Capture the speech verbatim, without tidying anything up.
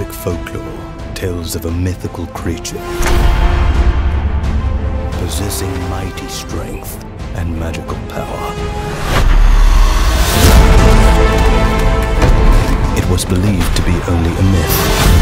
Celtic folklore tells of a mythical creature possessing mighty strength and magical power. It was believed to be only a myth,